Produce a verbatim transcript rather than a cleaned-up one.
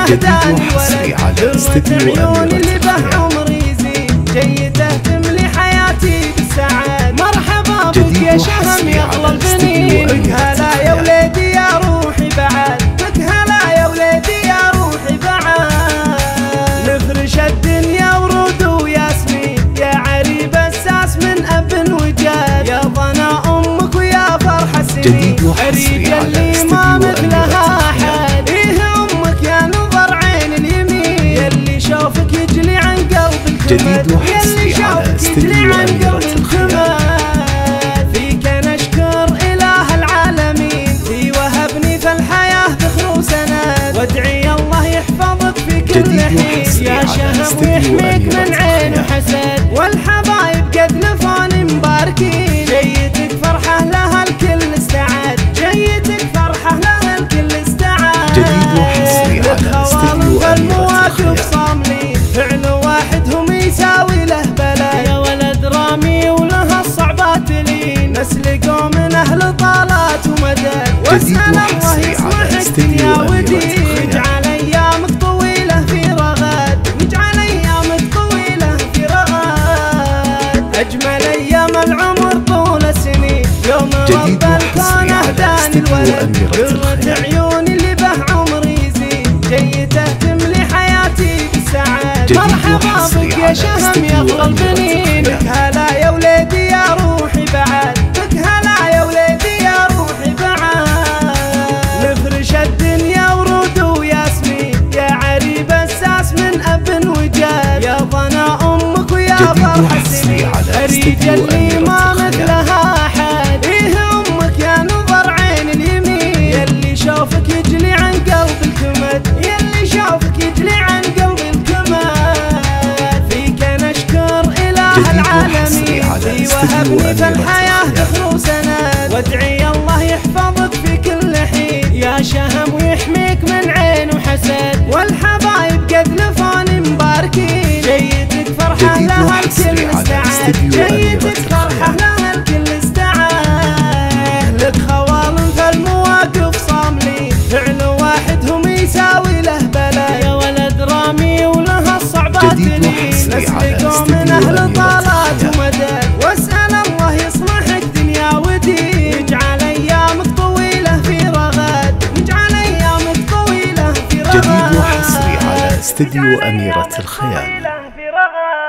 اهداني الولد قرة عيون اللي به عمري يزيد جيته تملي حياتي بالسعاد مرحبا بك يا شهم يا اغلى البنين بك هلا يا وليدي يا روحي بعد بك هلا يا وليدي يا روحي بعد نفرش الدنيا ورود وياسمين يا عريب اساس من اب وجاد يا ضنا امك ويا فرح السنين عريب يلي ما مثلها احد ايه امك يا نظر عين اليمين يلي شوفك يجلي عن قلب الكمد يلي شوفك يجلي عن قلب الكمد فيك نشكر اله العالمين في وهبني في الحياه ذخر وسند وادعي الله يحفظك في كل حين يا شهم ويحميك من عين وحسد والحبايب قد لفوني مباركين جيتك فرحه لها الكل استعد جيتك فرحه لها الكل استعد لك خوالم فالمواقف صاملين فعل واحد هم يساوي له بلاء يا ولد رامي ولها الصعبات لين نسلقوا من اهل طالات ومدد واسال الله يصلحك دنيا ودين يجعل ايامك طويله في رغد يجعل ايامك طويله في رغد اجمل ايام العمر طول السنين يوم رب الكون اهداني الولد قرة عيوني اللي به عمري يزيد جيته تملي حياتي بالسعاد مرحبا بك يا شهم يا اغلى البنين بك هلا يا وليدي يا روحي بعد بك هلا يا وليدي يا روحي بعد نفرش الدنيا ورود وياسمين يا عريب اساس من اب وجاد يا ضنا امك ويا فرح السنين اريد يلي ما مثلها احد ايه امك يا نظر عين اليمين يلي شوفك يجلي عن قلب الكمد يلي شوفك يجلي عن قلب الكمد فيك نشكر اله العالمين في وهبني في الحياه ذخر وسند وادعي الله يحفظك في كل حين يا شهم ويحميك من عين وحسد والحبايب قد لفوني مباركين جيتك فرحه لها الكل استعد جيتك فرحه لها الكل استعد لك خوالم فالمواقف صاملين فعل واحد هم يساوي له بلاء يا ولد رامي ولها الصعبات لين نسلقوا من اهل طالات ومدد واسال الله يصلحك دنيا ودين يجعل ايامك طويله في رغد يجعل ايامك طويله في رغد جديد وحصري على استديو أميرة الخيال.